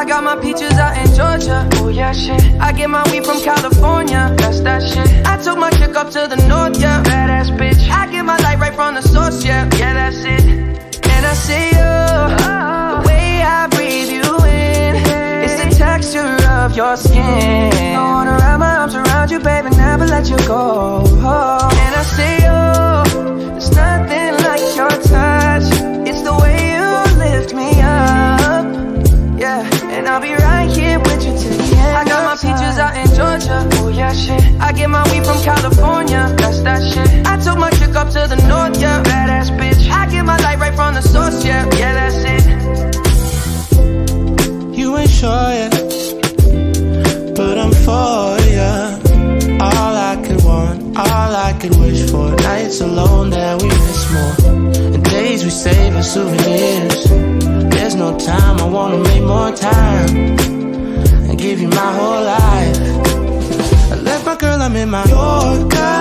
I got my peaches out in Georgia. Oh yeah, shit. I get my weed from California. That's that shit. I took my chick up to the north, yeah. Badass bitch. I get my light right from the source, yeah. Yeah, that's it. And I see you, the way I breathe you in. It's the texture of your skin. I wanna wrap my arms around you, baby, never let you go. And I see you, there's nothing like your touch. It's the way you lift me up, yeah. And I'll be right here with you till the end. I got my peaches out in Georgia. Oh yeah, shit. I get my weed from California. That's that shit. I took my chick up to the north, yeah. Badass bitch. I get my light right from the source, yeah. Yeah, that's it. You ain't sure yet, but I'm for ya. All I could want, all I could wish for. Nights alone that we miss more, and days we save as souvenirs. There's no time, I wanna make more time and give you my whole life. I left my girl, I'm in my Yorker.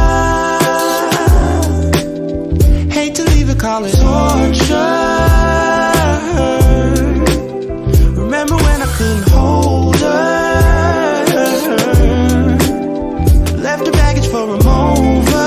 Hate to leave it, call it torture. Remember when I couldn't hold her? Left the baggage for a mover.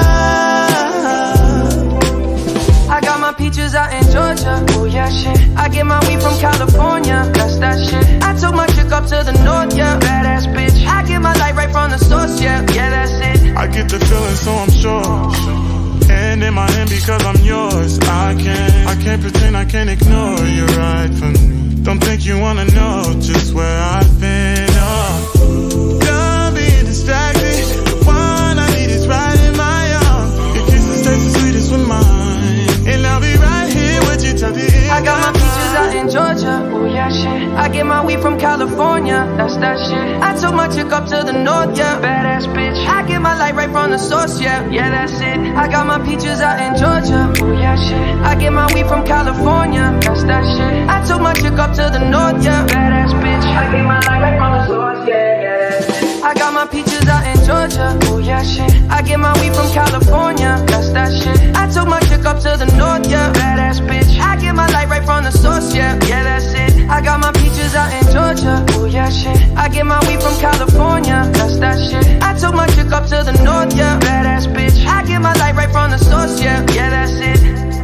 I got my peaches out in Georgia. Oh yeah, shit. I get my weed from California. That's that shit. I took my chick up to the north, yeah. Badass bitch. I get my light right from the source, yeah. Yeah, that's it. I get the feeling, so I'm sure. And in my hand because I'm yours. I can't pretend, I can't ignore. You're right for me. Don't think you wanna know just where I've been. Oh, done being distracted. The one I need is right in my arms. Your kisses taste the sweetest with mine, and I'll be right here with you till the end. I got my peaches out in Georgia. Oh yeah, shit. I get my weed from California. That's that shit. I took my chick up to the north, yeah. Badass bitch. I get my light right from the source, yeah. Yeah, that's it. I got my peaches out in Georgia. Oh yeah, shit. I get my weed from California. That's that shit. I took my chick up to the north, yeah. Badass bitch. I get my light right from the source, yeah. Yeah, that's it. I got my peaches out in Georgia. Oh yeah, shit. I get my weed from California. That's that shit. I took my chick up to the north, yeah. Badass bitch. I get my light right from the source, yeah. Yeah, that's it. I got my peaches out in Georgia. Oh yeah, shit. I get my weed from California. That's that shit. I took my chick up to the north, yeah. Badass bitch. I get my light right from the source, yeah. Yeah, that's it.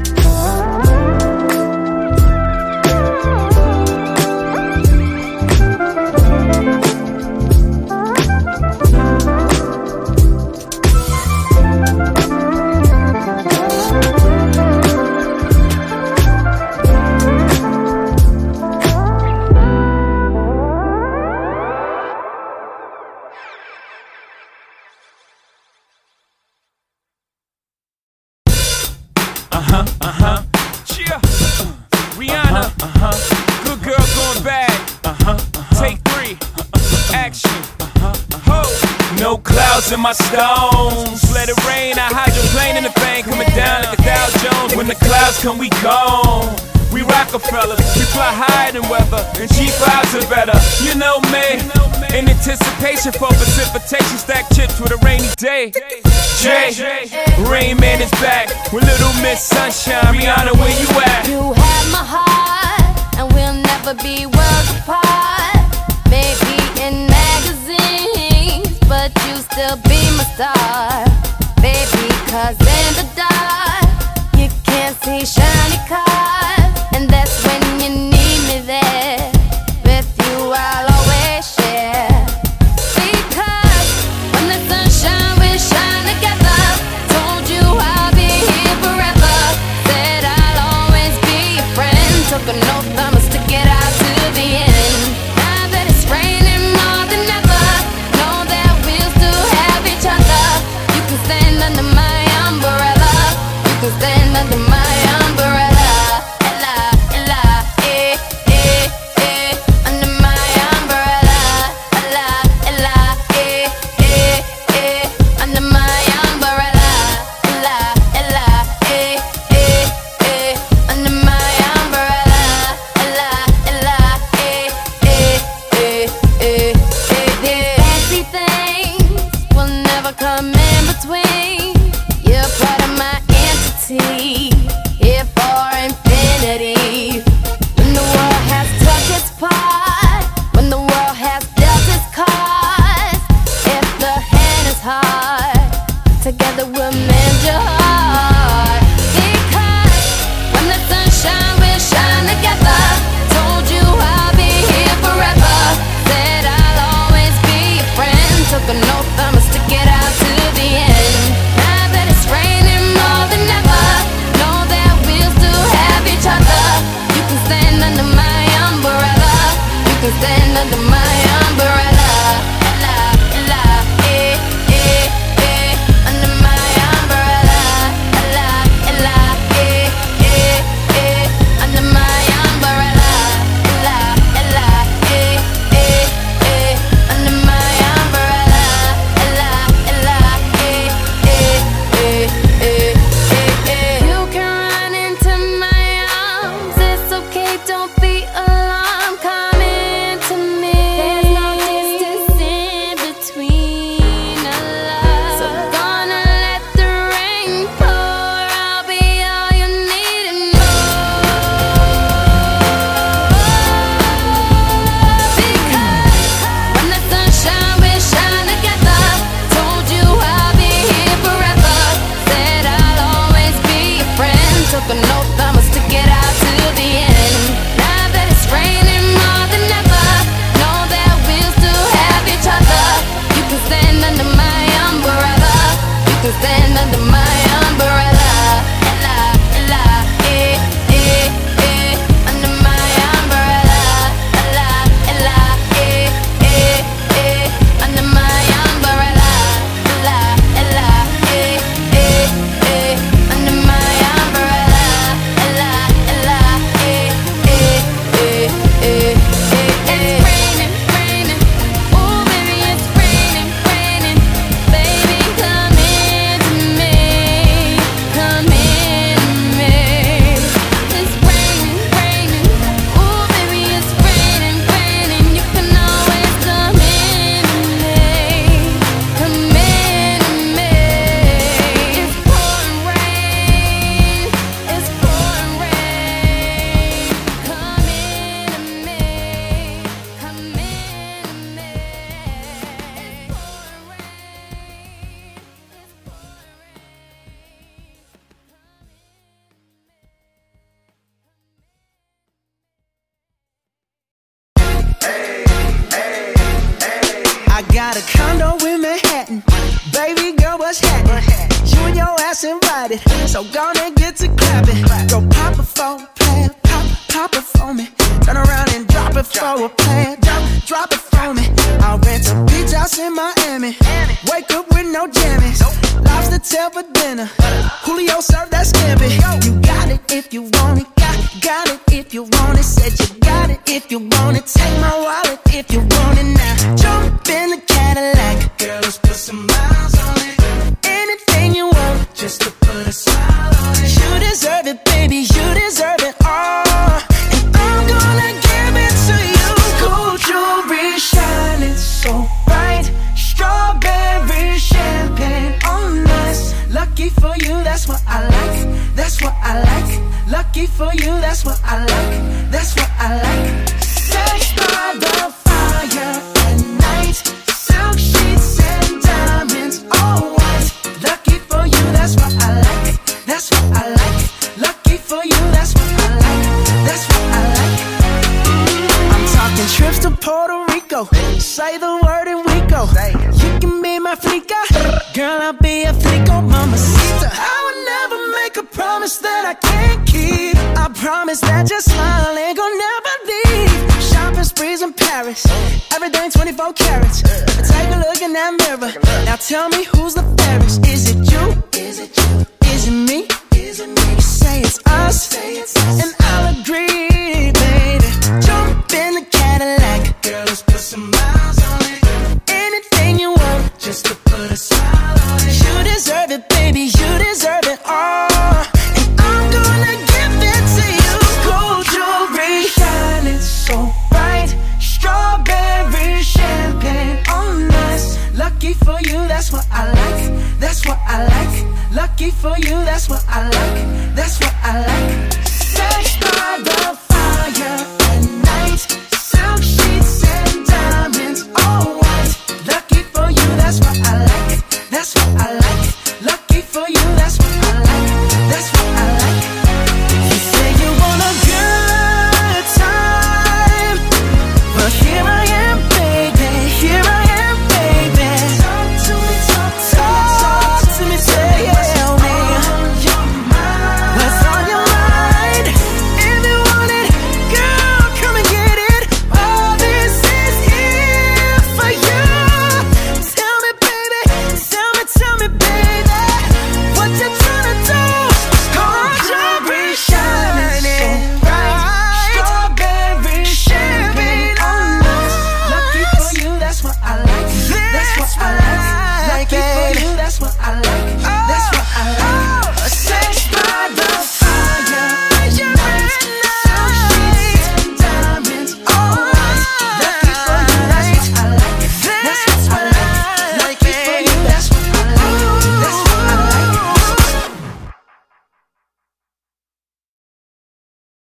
Good girl going bad. Take 3. Action. Ho. No clouds in my stones. Let it rain. I hydroplane in the bank, coming down like a Dow Jones. When the clouds come, we gone. We Rockefellers, we fly higher than weather, and G5s are better. You know me. In anticipation for precipitation, stack chips with a rainy day. Jay, Rain Man is back with Little Miss Sunshine. Rihanna, where you at? You have my heart, and we'll never be worlds apart. Maybe in magazines, but you still be my star. Baby, 'cause in the dark, you can't see shiny cars, and that's when you need me there. With you I'll always share, because when the sunshine we shine together. Told you I'll be here forever, said I'll always be your friend. Took an oath, I'ma stick it out to the end. Now that it's raining more than ever, know that we'll still have each other. You can stand under my umbrella, you can stand under my umbrella. Ella, Ella, under my umbrella. Ella, Ella, under my umbrella. Ella, Ella, under my umbrella. Ella, Ella, fancy things will never come in between. You're part of my entity, here for infinity. When the world has took its part, heart. Together we'll mend your heart. Because when the sun shines, we'll shine together. Told you I'll be here forever. Said I'll always be your friend. Took an oath, I'ma stick it out to the end. Now that it's raining more than ever, know that we'll still have each other. You can stand under my umbrella. You can stand under my umbrella. Got a condo in Manhattan. Baby girl, what's happening? You and your ass invited, so gonna get to clapping. Go pop it for a plan, pop it for me. Turn around and drop it for a plan, drop it for me. I'll rent a beach house in Miami. Wake up with no jammies. Lobster tail for dinner. Julio served that scampi. You got it if you want it. Got it if you want it. Said you got it if you want it. Take my wallet if you want it now. Jump in the Cadillac. Girl, let's put some miles on it. Anything you want, just to put a smile on it. You deserve it, baby, you deserve it all. And I'm gonna give it to you. Gold jewelry shining so bright. Strawberry champagne on us. Lucky for you, that's what I like. That's what I like. Lucky for you, that's what I like. That's what I like. Sex by the fire at night. Silk sheets and diamonds, all white. Lucky for you, that's what I like. That's what I like. Lucky for you, that's what I like. That's what I like. I'm talking trips to Puerto Rico. Say the word and we go. You can be my flica. Girl, I'll be a flico, mamacita. I would never make a promise that I can't keep. I promise that your smile ain't gonna never leave. Shopping sprees in Paris, everything 24 carats. Take a look in that mirror. Now tell me who's the fairest. Is it you? Is it you? Is it me? Is it me? Say it's us, and I'll agree, baby. Jump in the Cadillac. Girl, let's put some miles on it. Anything you want, just to put a smile on it. You deserve it, baby, you deserve it all. And I'm gonna give it to you. Gold jewelry shining so bright. Strawberry champagne on us. Lucky for you, that's what I like. That's what I like. Lucky for you, that's what I like. That's what I like.